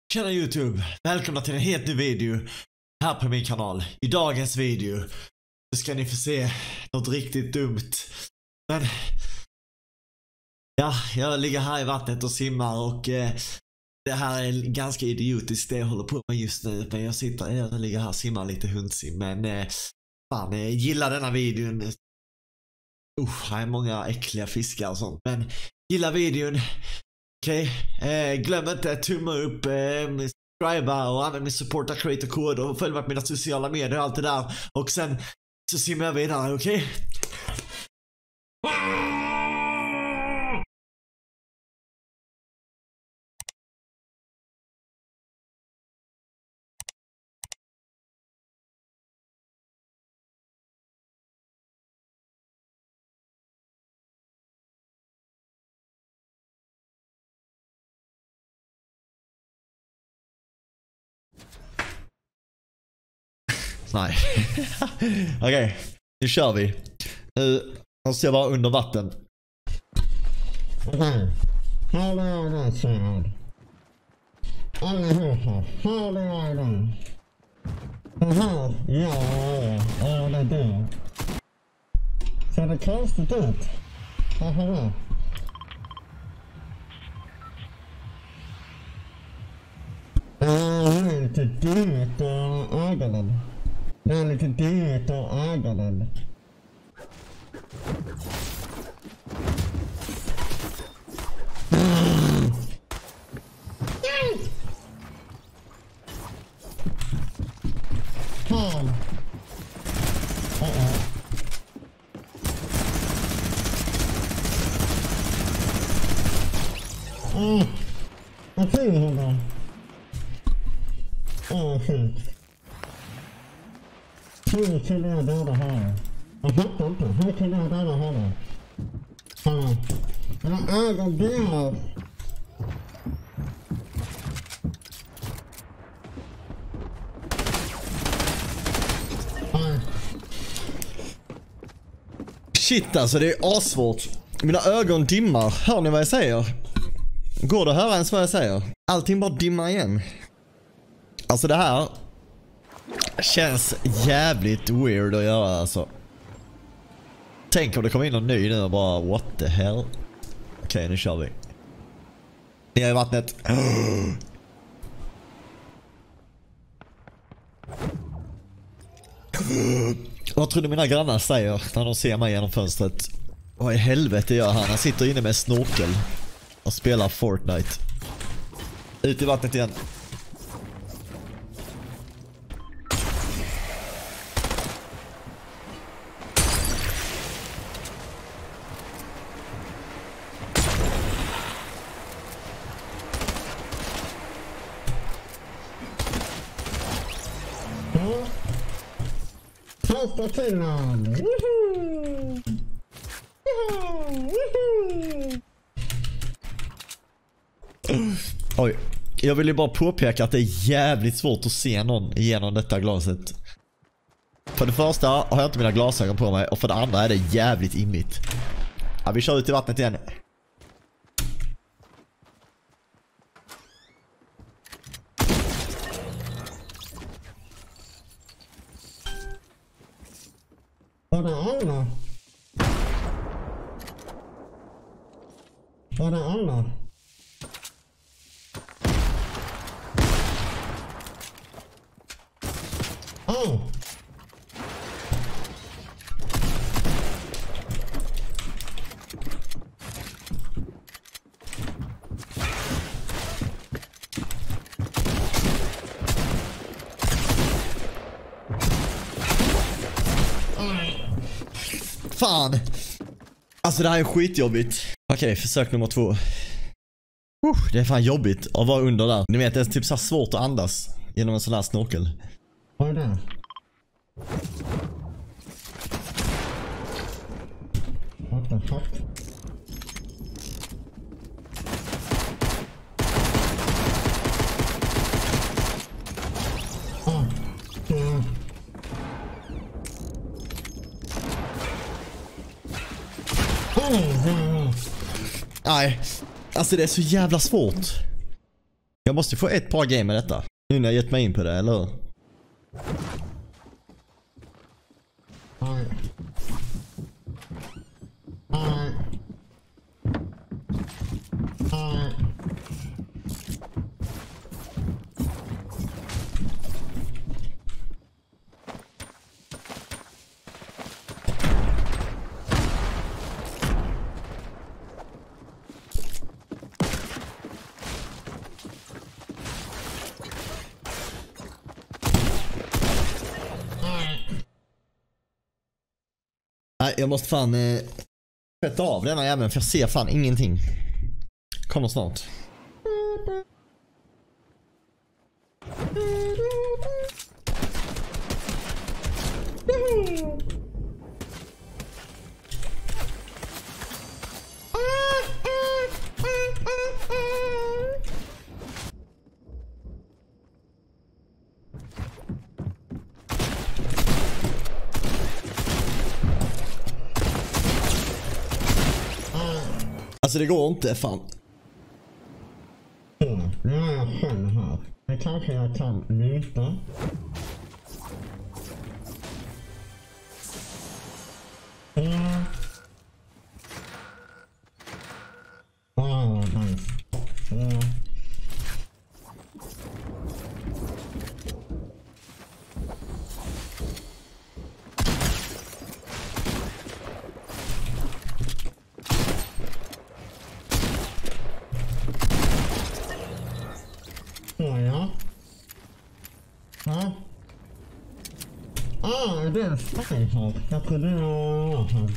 Tjena YouTube, välkomna till en helt ny video här på min kanal. I dagens video så ska ni få se något riktigt dumt. Men ja, jag ligger här i vattnet och simmar och det här är ganska idiotiskt det jag håller på med just nu. Men jag ligger här och simmar lite hundsim. Men fan, gillar denna videon. Här är många äckliga fiskar och sånt. Men gilla videon. Okej, glöm inte att tumma upp, subscriba och använd min supporta creator-kod och följ mig på mina sociala medier och allt det där. Och sen så simmar jag vidare, okej? Nej. Okej, nu kör vi. Nu måste jag vara under vatten. Okej. Hallå där, tjejad. Allihopa, hallå där. Det här, ja, det är det. Ser det konstigt ut? Varför det? Det är lite dimmigt i ögonen. Det är lite dimmigt i ögonen. Fan. Vad fin hon då? Fint. Hur kunde jag döda här? Jag fattar inte. Hur kunde jag döda här? Fan. Mina ögon delar. Shit alltså, det är asvårt. Mina ögon dimmar. Hör ni vad jag säger? Går det att höra ens vad jag säger? Allting bara dimmar igen. Alltså det här känns jävligt weird att göra alltså. Tänk om det kommer in någon ny nu och bara what the hell. Okej, nu kör vi. Ner i vattnet. Vad tror du mina grannar säger när de ser mig genom fönstret? Vad i helvete gör han? Han sitter inne med snorkel och spelar Fortnite. Ut i vattnet igen. Första killen! Woohoo! Oj, jag vill ju bara påpeka att det är jävligt svårt att se någon genom detta glaset. För det första har jag inte mina glasögon på mig och för det andra är det jävligt immigt. Ja, vi kör ut i vattnet igen. Var det alla? Var det alla? Oh! Fan! Alltså det här är skitjobbigt. Okej, försök nummer 2. Det är fan jobbigt att vara under där. Ni vet, det är typ så svårt att andas genom en sån här snorkel. Vad är det? What the fuck? Nej, alltså det är så jävla svårt. Jag måste få ett par game med detta. Nu när jag gett mig in på det, eller hur? Nej, jag måste fan sätta av denna jäveln för jag ser fan ingenting. Kommer snart. Alltså det går inte, fan. Nu är jag själv här. Det kanske jag kan lite. Nice. Det är en steg här. Jag trodde det var här.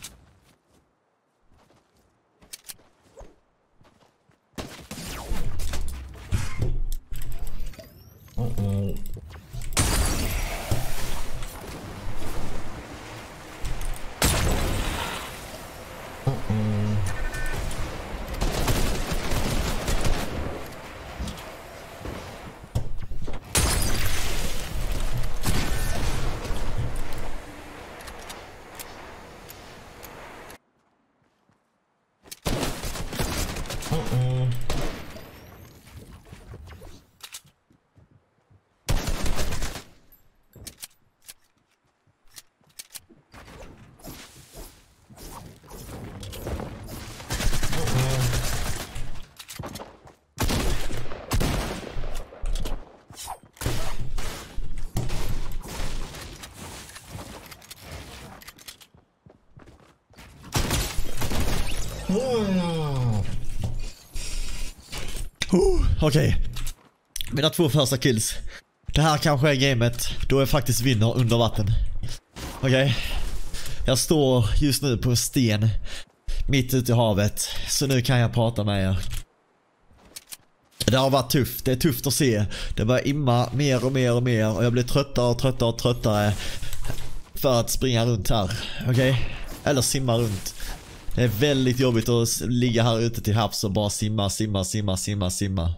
Okej. Mina 2 första kills. Det här kanske är gamet då jag faktiskt vinner under vatten. Okej. Jag står just nu på en sten mitt ute i havet. Så nu kan jag prata med er. Det har varit tufft. Det är tufft att se. Det börjar imma mer och mer och mer. Och jag blir tröttare för att springa runt här. Okej? Eller simma runt. Det är väldigt jobbigt att ligga här ute till havs och bara simma.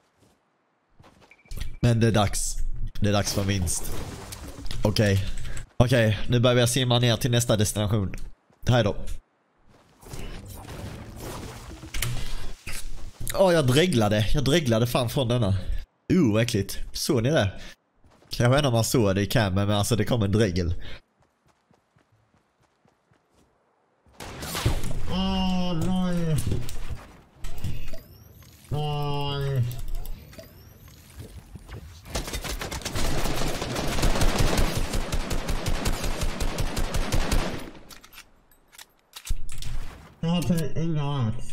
Men det är dags. Det är dags för vinst. Okej, nu börjar jag simma ner till nästa destination. Hej då. Jag dreglade fan från denna. Äckligt. Såg ni det? Jag vet inte om man såg det i camen, men alltså det kom en dregel. Nej. Jag har inte inga alls.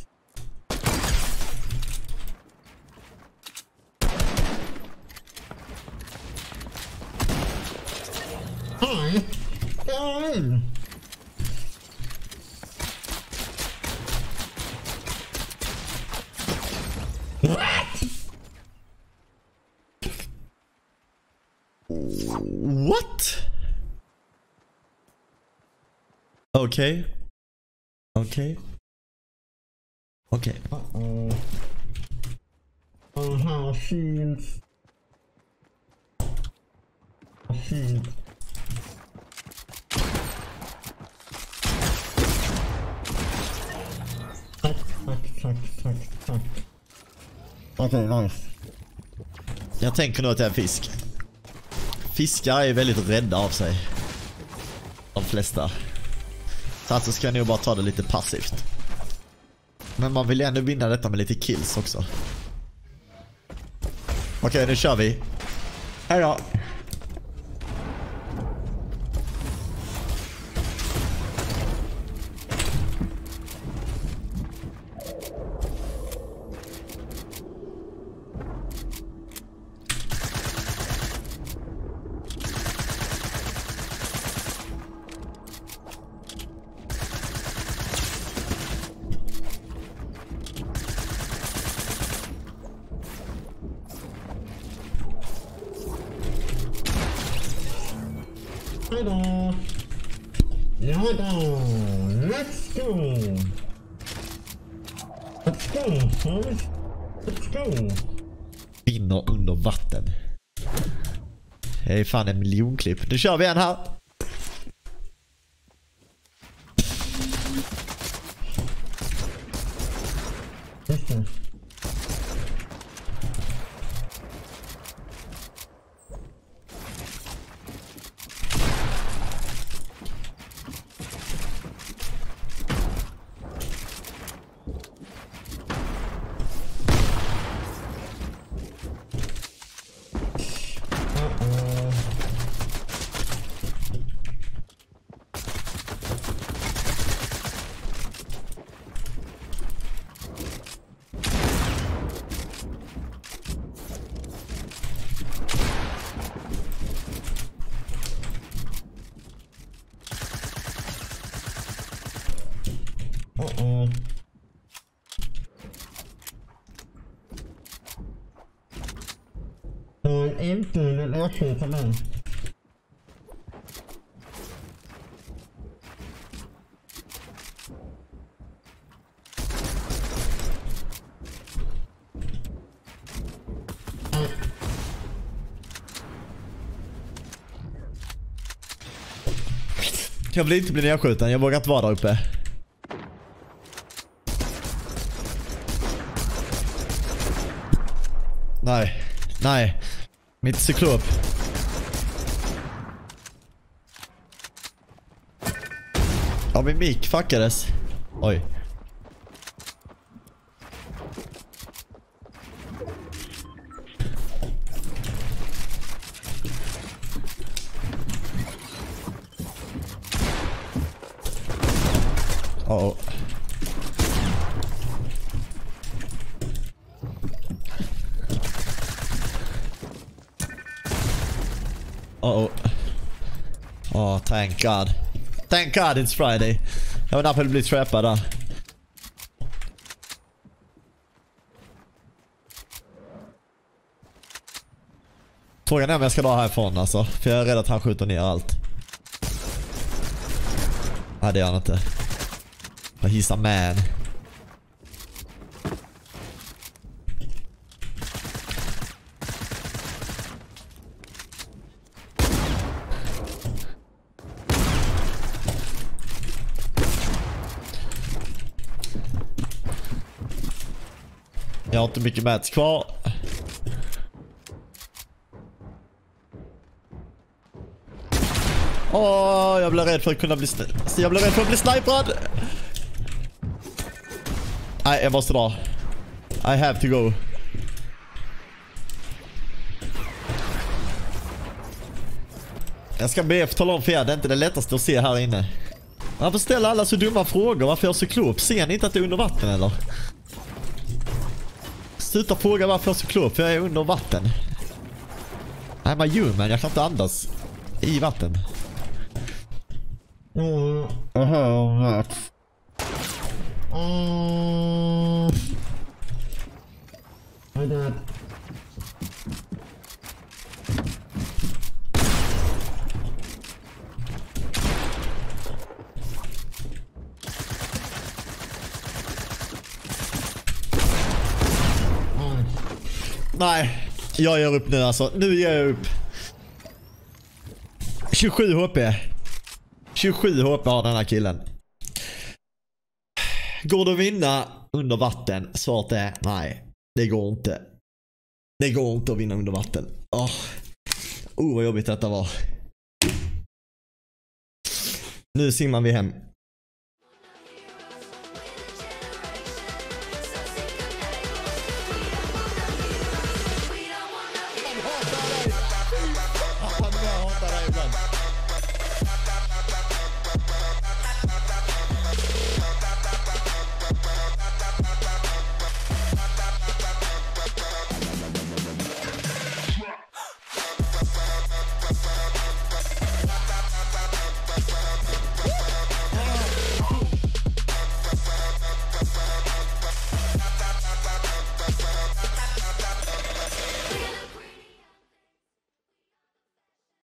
Nej. What? Okay. Shield. Tack. Okay, nice. Jag tänker nog att jag är en fisk. Fiskar är väldigt rädda av sig. De flesta. Så alltså ska jag nog bara ta det lite passivt. Men man vill ju ändå vinna detta med lite kills också. Okej, nu kör vi. Hej då. Hej då! Ja då! Let's go! Let's go! Let's go! Vinner under vatten. Det är fan en miljonklipp. Nu kör vi en här. Just det. Inte en ersätta mig. Jag vill inte bli nedskjuten, jag vågar inte vara där uppe. Nej, nej. Mitt cyklop. Ja, min mick fuckades. Oj. Oh. Oh, thank God. Thank God it's Friday. Jag var nära på att bli trappad där. Frågan är om jag ska dra härifrån alltså. För jag är rädd att han skjuter ner allt. Nej, det gör han inte. He's a man. Jag har inte mycket mats kvar. Jag blir rädd för att kunna bli jag blir rädd för att bli sniprad. Nej, jag måste dra. I have to go. Jag ska be för tala om för er, det är inte det lättaste att se här inne. Varför ställer alla så dumma frågor? Varför jag är så klop? Ser ni inte att det är under vatten eller? Sluta fråga varför jag är så klop, för jag är under vatten. I'm a human, jag kan inte andas i vatten. My dad. Nej, jag gör upp nu alltså. Nu ger jag upp. 27 HP. 27 HP har den här killen. Går det att vinna under vatten? Svaret är nej. Det går inte. Det går inte att vinna under vatten. Vad jobbigt detta var. Nu simmar vi hem.